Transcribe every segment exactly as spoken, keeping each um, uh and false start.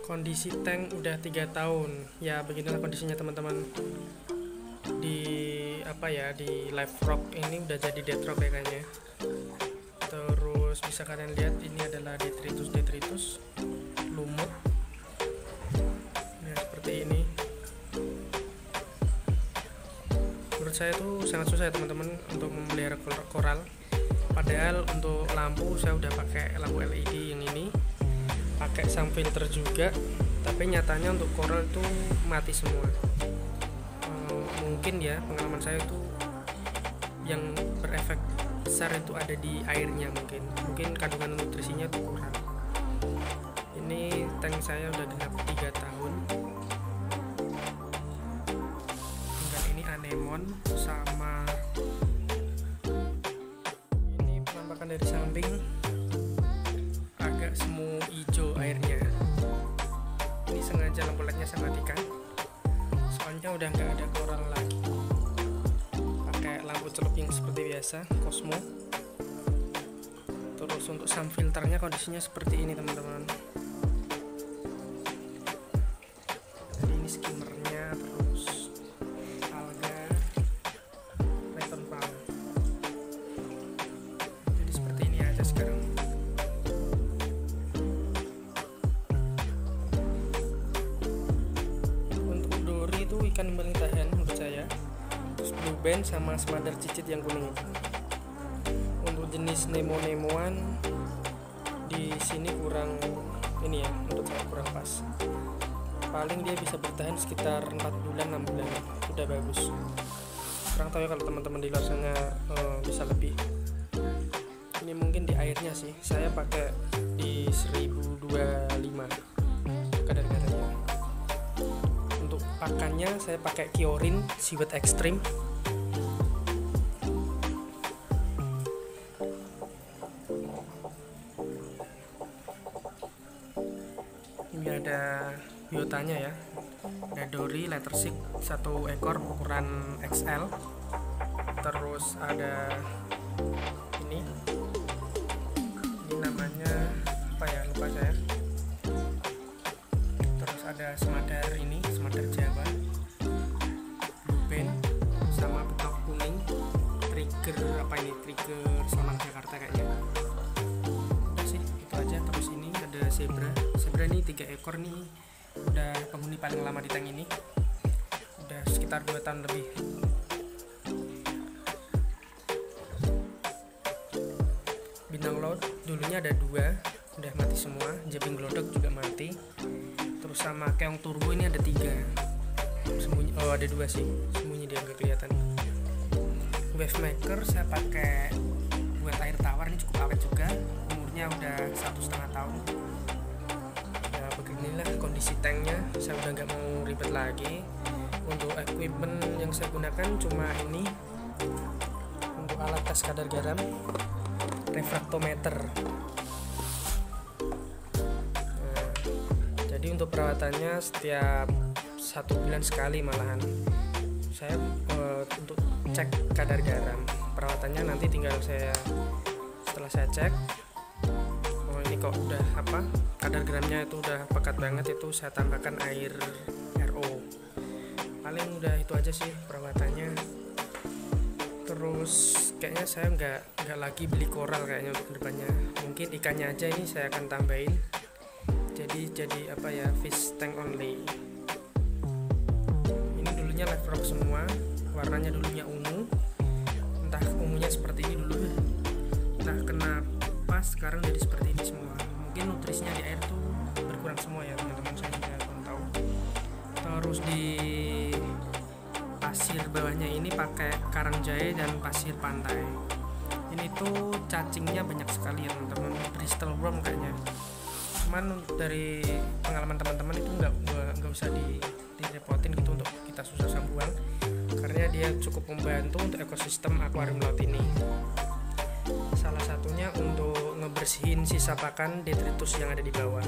Kondisi tank udah tiga tahun. Ya beginilah kondisinya teman-teman. Di apa ya, di live rock ini udah jadi dead rock ya kayaknya. Terus bisa kalian lihat ini adalah detritus detritus lumut. Nah, seperti ini. Menurut saya tuh sangat susah ya teman-teman untuk memelihara koral. Padahal untuk lampu saya udah pakai lampu L E D yang ini, pakai sun filter juga, tapi nyatanya untuk koral itu mati semua. Hmm, mungkin ya pengalaman saya itu yang berefek besar itu ada di airnya, mungkin mungkin kandungan nutrisinya tuh kurang. Ini tank saya udah genap tiga tahun. Tinggal ini anemon sama ini penampakan dari samping agak semu hijau airnya. Ini sengaja lampu lednya saya matikan, soalnya udah nggak ada koral lagi. Pakai lampu celup yang seperti biasa, Cosmo. Terus untuk sun filternya kondisinya seperti ini teman-teman. Jadi ini skimmernya, terus alga, reton palm. Jadi seperti ini aja sekarang. Untuk dori itu ikan yang paling tahan menurut saya. Terus blue band sama semandar cicit yang kuning itu. Untuk jenis nemo-nemoan di sini kurang ini ya, menurut saya kurang pas. Paling dia bisa bertahan sekitar empat bulan enam bulan, udah bagus. Kurang tahu ya kalau teman-teman di luar sana uh, bisa lebih. Ini mungkin di airnya sih, saya pakai di seribu dua puluh lima kadar-kadarnya. Untuk pakannya saya pakai Kiorin Seaweed Extreme. Ini ada biotanya ya, ada dori letter six satu ekor ukuran X L. Terus ada ini ini namanya apa ya, lupa saya. Terus ada semadar ini, semadar Jawa, blue band sama petok kuning, trigger apa ini, trigger Semarang Jakarta kayaknya. Udah sih itu aja. Terus ini ada zebra. Zebra ini tiga ekor nih, udah penghuni paling lama di tank ini, udah sekitar dua tahun lebih. Binang laut dulunya ada dua, udah mati semua. Jabing glodok juga mati. Terus sama keong turbo ini ada tiga, sembunyi. Oh ada dua sih, sembunyi dia nggak kelihatan. Wave maker saya pakai buat air tawar, ini cukup awet juga, umurnya udah satu setengah tahun. Ya beginilah kondisi tanknya. Saya udah nggak mau ribet lagi. Untuk equipment yang saya gunakan cuma ini, untuk alat tes kadar garam, refraktometer. Nah, jadi untuk perawatannya setiap satu bulan sekali malahan. Saya uh, untuk cek kadar garam, perawatannya nanti tinggal saya, setelah saya cek, oh ini kok udah apa, kadar garamnya itu udah pekat banget, itu saya tambahkan air R O. Paling udah itu aja sih perawatannya. Terus kayaknya saya nggak nggak lagi beli koral kayaknya untuk kedepannya. Mungkin ikannya aja ini saya akan tambahin. Jadi jadi apa ya, fish tank only. Ini dulunya live rock semua, warnanya dulunya ungu. Entah ungunya seperti ini dulu, entah kenapa sekarang jadi seperti ini semua. Mungkin nutrisinya di air tuh berkurang semua ya teman-teman, saya juga kurang tahu. Terus di pasir bawahnya ini pakai karang jahe dan pasir pantai. Ini tuh cacingnya banyak sekali ya teman-teman, Bristol worm kayaknya. Cuman dari pengalaman teman-teman itu nggak nggak usah di direpotin gitu untuk kita susah buang, karena dia cukup membantu untuk ekosistem akuarium laut ini. Salah satunya untuk ngebersihin sisa pakan detritus yang ada di bawah.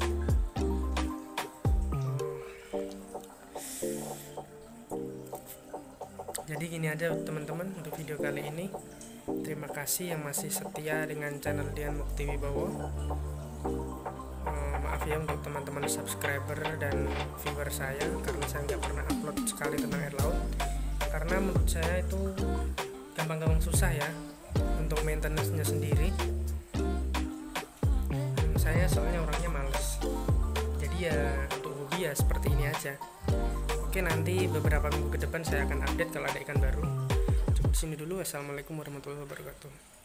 Jadi gini aja teman-teman untuk video kali ini. Terima kasih yang masih setia dengan channel Dian Mukti Wibowo. maaf ya untuk teman-teman subscriber dan viewer saya, karena saya nggak pernah upload sekali tentang air laut, karena menurut saya itu gampang-gampang susah ya untuk maintenance-nya sendiri. Hmm, saya soalnya orangnya males, jadi ya untuk hobi ya seperti ini aja. Oke, nanti beberapa minggu ke depan saya akan update kalau ada ikan baru. Cukup sini dulu. Assalamualaikum warahmatullahi wabarakatuh.